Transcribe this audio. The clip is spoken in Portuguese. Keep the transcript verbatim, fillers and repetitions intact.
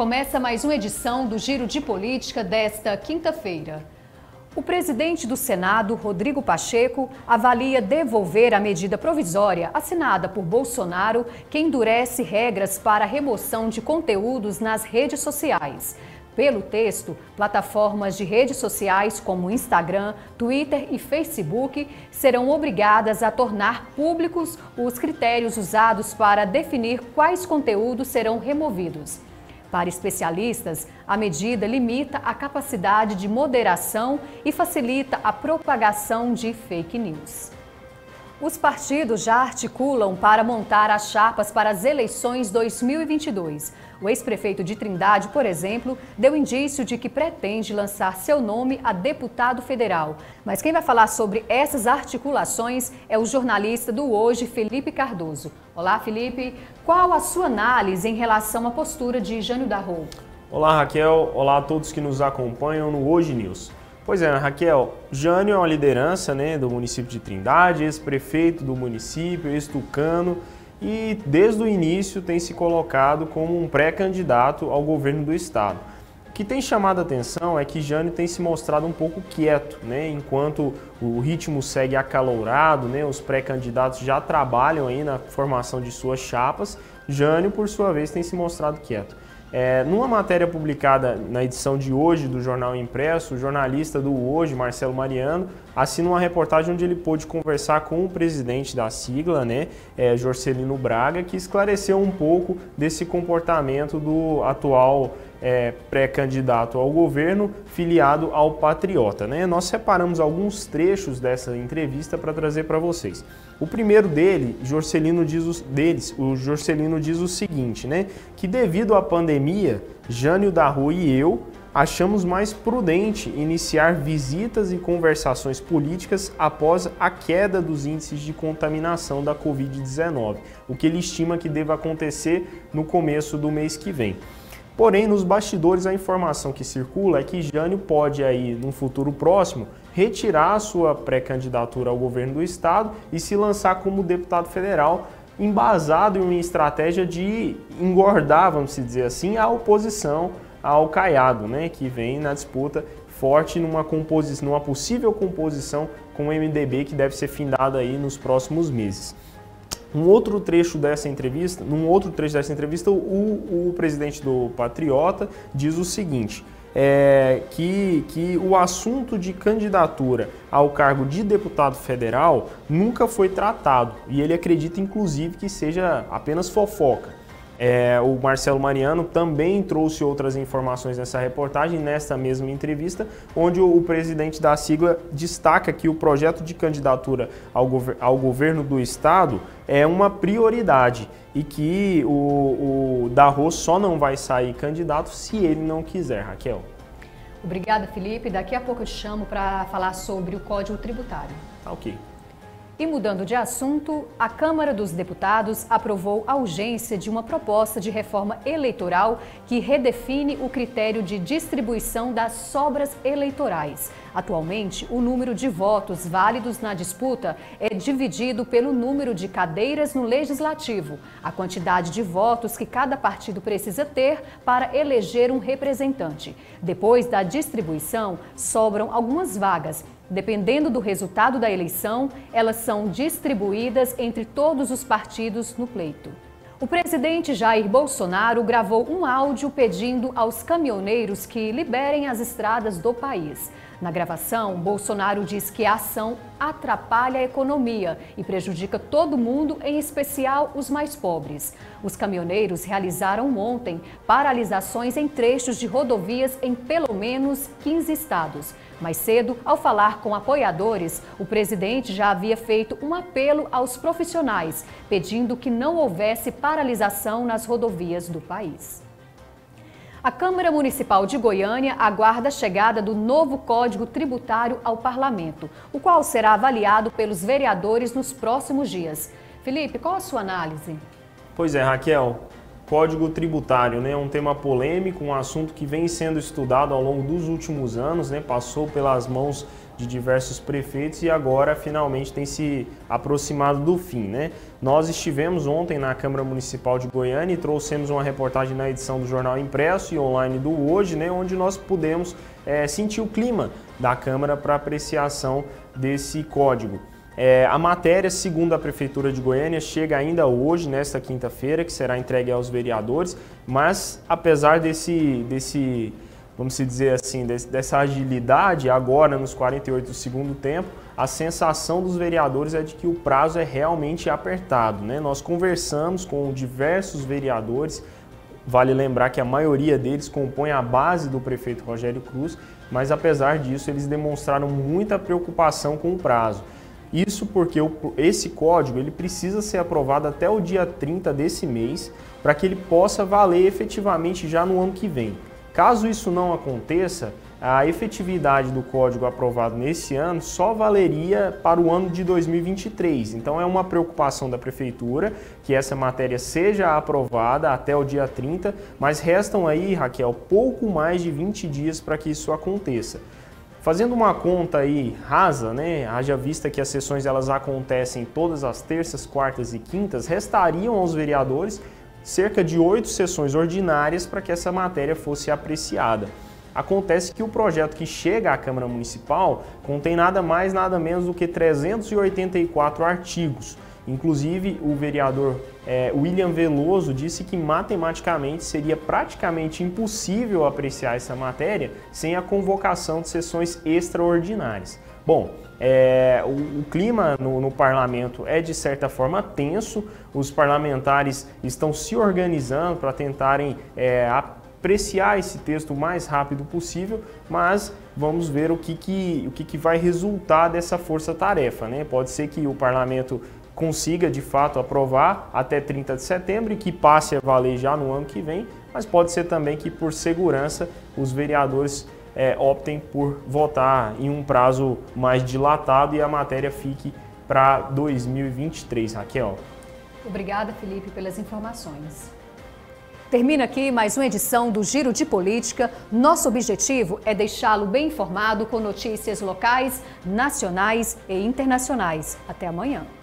Começa mais uma edição do Giro de Política desta quinta-feira. O presidente do Senado, Rodrigo Pacheco, avalia devolver a medida provisória assinada por Bolsonaro que endurece regras para a remoção de conteúdos nas redes sociais. Pelo texto, plataformas de redes sociais como Instagram, Twitter e Facebook serão obrigadas a tornar públicos os critérios usados para definir quais conteúdos serão removidos. Para especialistas, a medida limita a capacidade de moderação e facilita a propagação de fake news. Os partidos já articulam para montar as chapas para as eleições dois mil e vinte e dois. O ex-prefeito de Trindade, por exemplo, deu indício de que pretende lançar seu nome a deputado federal. Mas quem vai falar sobre essas articulações é o jornalista do Hoje, Felipe Cardoso. Olá, Felipe. Qual a sua análise em relação à postura de Jânio Darro? Olá, Raquel. Olá a todos que nos acompanham no Hoje News. Pois é, Raquel, Jânio é uma liderança, né, do município de Trindade, ex-prefeito do município, ex-tucano, e desde o início tem se colocado como um pré-candidato ao governo do estado. O que tem chamado a atenção é que Jânio tem se mostrado um pouco quieto, né, enquanto o ritmo segue acalorado, né, os pré-candidatos já trabalham aí na formação de suas chapas, Jânio, por sua vez, tem se mostrado quieto. É, numa matéria publicada na edição de hoje do Jornal Impresso, o jornalista do Hoje, Marcelo Mariano, assina uma reportagem onde ele pôde conversar com o presidente da sigla, né, é, Jorcelino Braga, que esclareceu um pouco desse comportamento do atual é, pré-candidato ao governo, filiado ao Patriota, né? Nós separamos alguns trechos dessa entrevista para trazer para vocês. O primeiro dele, Jorcelino diz o, deles, o Jorcelino diz o seguinte, né, que devido à pandemia, Jânio Darro e eu achamos mais prudente iniciar visitas e conversações políticas após a queda dos índices de contaminação da covid dezenove, o que ele estima que deva acontecer no começo do mês que vem. Porém, nos bastidores, a informação que circula é que Jânio pode, aí, num futuro próximo, retirar a sua pré-candidatura ao governo do estado e se lançar como deputado federal, embasado em uma estratégia de engordar, vamos dizer assim, a oposição ao Caiado, né, que vem na disputa forte numa, composição, numa possível composição com o M D B que deve ser findada aí nos próximos meses. Um outro trecho dessa entrevista, num outro trecho dessa entrevista, o, o presidente do Patriota diz o seguinte, é, que, que o assunto de candidatura ao cargo de deputado federal nunca foi tratado e ele acredita, inclusive, que seja apenas fofoca. É, o Marcelo Mariano também trouxe outras informações nessa reportagem, nessa mesma entrevista, onde o, o presidente da sigla destaca que o projeto de candidatura ao, gover ao governo do estado é uma prioridade e que o, o Darro só não vai sair candidato se ele não quiser, Raquel. Obrigada, Felipe. Daqui a pouco eu te chamo para falar sobre o Código Tributário. Tá, ok. E mudando de assunto, a Câmara dos Deputados aprovou a urgência de uma proposta de reforma eleitoral que redefine o critério de distribuição das sobras eleitorais. Atualmente, o número de votos válidos na disputa é dividido pelo número de cadeiras no Legislativo, a quantidade de votos que cada partido precisa ter para eleger um representante. Depois da distribuição, sobram algumas vagas. Dependendo do resultado da eleição, elas são distribuídas entre todos os partidos no pleito. O presidente Jair Bolsonaro gravou um áudio pedindo aos caminhoneiros que liberem as estradas do país. Na gravação, Bolsonaro diz que a ação atrapalha a economia e prejudica todo mundo, em especial os mais pobres. Os caminhoneiros realizaram ontem paralisações em trechos de rodovias em pelo menos quinze estados. Mais cedo, ao falar com apoiadores, o presidente já havia feito um apelo aos profissionais, pedindo que não houvesse paralisação nas rodovias do país. A Câmara Municipal de Goiânia aguarda a chegada do novo Código Tributário ao Parlamento, o qual será avaliado pelos vereadores nos próximos dias. Felipe, qual a sua análise? Pois é, Raquel. Código Tributário, né? Um tema polêmico, um assunto que vem sendo estudado ao longo dos últimos anos, né? Passou pelas mãos de diversos prefeitos e agora finalmente tem se aproximado do fim, né? Nós estivemos ontem na Câmara Municipal de Goiânia e trouxemos uma reportagem na edição do Jornal Impresso e online do Hoje, né? Onde nós pudemos é, sentir o clima da Câmara para apreciação desse código. É, a matéria, segundo a Prefeitura de Goiânia, chega ainda hoje, nesta quinta-feira, que será entregue aos vereadores, mas apesar desse, desse vamos dizer assim, desse, dessa agilidade, agora nos quarenta e oito do segundo tempo, a sensação dos vereadores é de que o prazo é realmente apertado, né? Nós conversamos com diversos vereadores, vale lembrar que a maioria deles compõe a base do prefeito Rogério Cruz, mas apesar disso eles demonstraram muita preocupação com o prazo. Isso porque o, esse código ele precisa ser aprovado até o dia trinta desse mês para que ele possa valer efetivamente já no ano que vem. Caso isso não aconteça, a efetividade do código aprovado nesse ano só valeria para o ano de dois mil e vinte e três. Então é uma preocupação da Prefeitura que essa matéria seja aprovada até o dia trinta, mas restam aí, Raquel, pouco mais de vinte dias para que isso aconteça. Fazendo uma conta aí rasa, né, haja vista que as sessões elas acontecem todas as terças, quartas e quintas, restariam aos vereadores cerca de oito sessões ordinárias para que essa matéria fosse apreciada. Acontece que o projeto que chega à Câmara Municipal contém nada mais, nada menos do que trezentos e oitenta e quatro artigos. Inclusive, o vereador é, William Veloso disse que matematicamente seria praticamente impossível apreciar essa matéria sem a convocação de sessões extraordinárias. Bom, é, o, o clima no, no parlamento é de certa forma tenso, os parlamentares estão se organizando para tentarem é, apreciar esse texto o mais rápido possível, mas vamos ver o que, que, o que, que vai resultar dessa força-tarefa, né? Pode ser que o parlamento consiga de fato aprovar até trinta de setembro e que passe a valer já no ano que vem, mas pode ser também que por segurança os vereadores é, optem por votar em um prazo mais dilatado e a matéria fique para dois mil e vinte e três, Raquel. Obrigada, Felipe, pelas informações. Termina aqui mais uma edição do Giro de Política. Nosso objetivo é deixá-lo bem informado com notícias locais, nacionais e internacionais. Até amanhã.